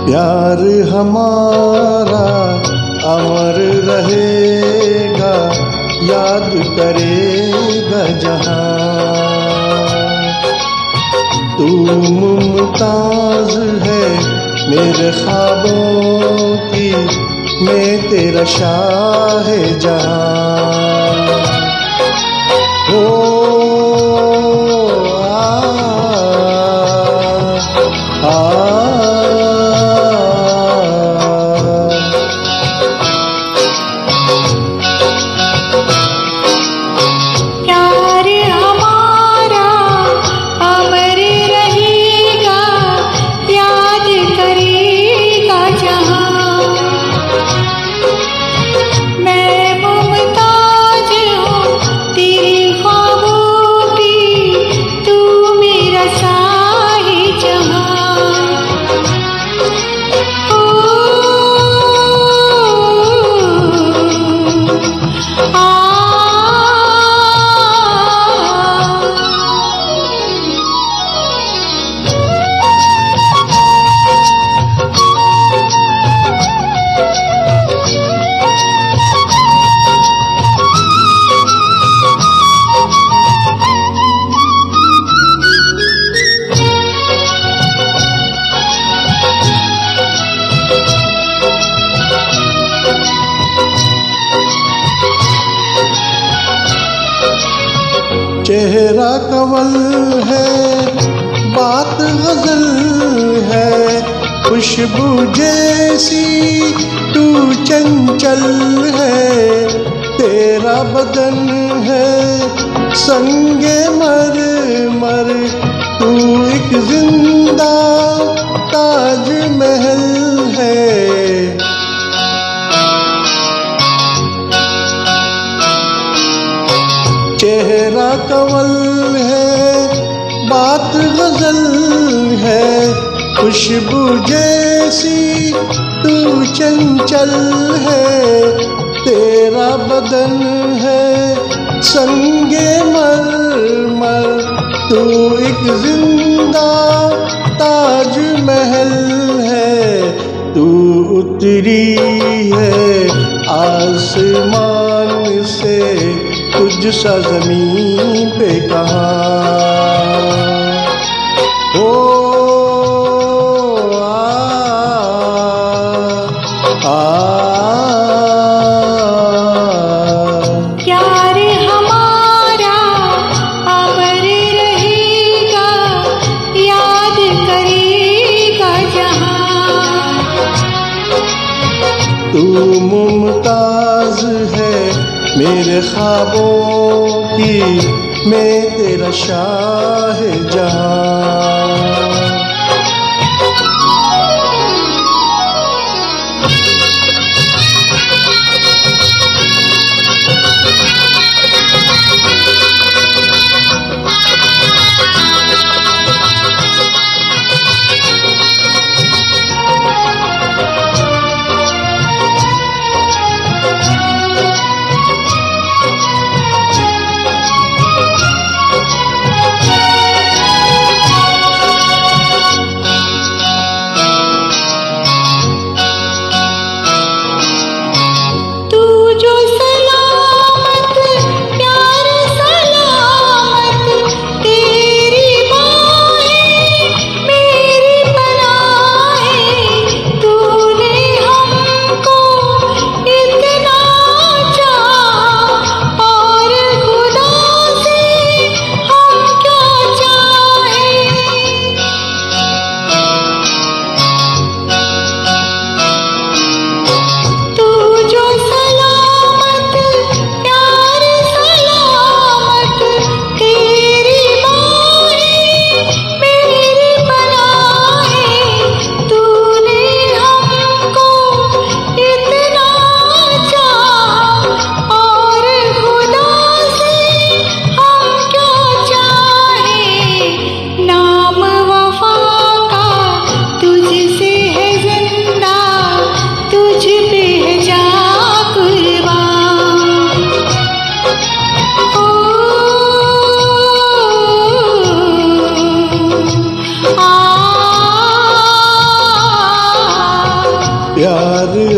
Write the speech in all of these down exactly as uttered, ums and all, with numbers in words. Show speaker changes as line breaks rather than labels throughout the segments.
प्यार हमारा अमर रहेगा, याद करेगा जहां। तू मुमताज है मेरे ख्वाबों की, मैं तेरा शाह जहां। ओ आ, आ, चेहरा कवल है, बात गजल है, खुशबू जैसी तू चंचल है। तेरा बदन है संगे मर मर, तू एक जिंदा ताज महल है। चेहरा कवल है, बात गजल है, खुशबू जैसी तू चंचल है। तेरा बदन है संगे मरमर, तू एक जिंदा ताज महल है। तू उतरी है आसमान से, तुझ सा ज़मीन पे कहाँ। ओ आ, आ,
प्यार हमारा अमर रहेगा, याद करेगा जहां।
तू मुमताज है मेरे ख्वाबों की, मैं तेरा शाह जहां।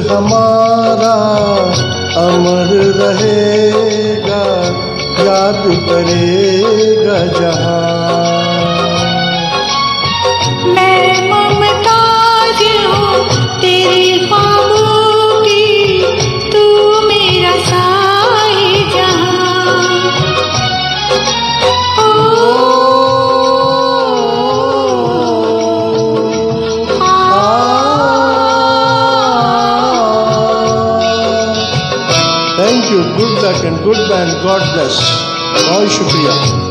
हमारा अमर रहेगा, याद करेगा जहां।
मैं मुमताज हूँ तेरे ख्वाबों की, तू मेरा साए जहां।
Thank you, good luck and good ban, god bless. बहुत शुक्रिया।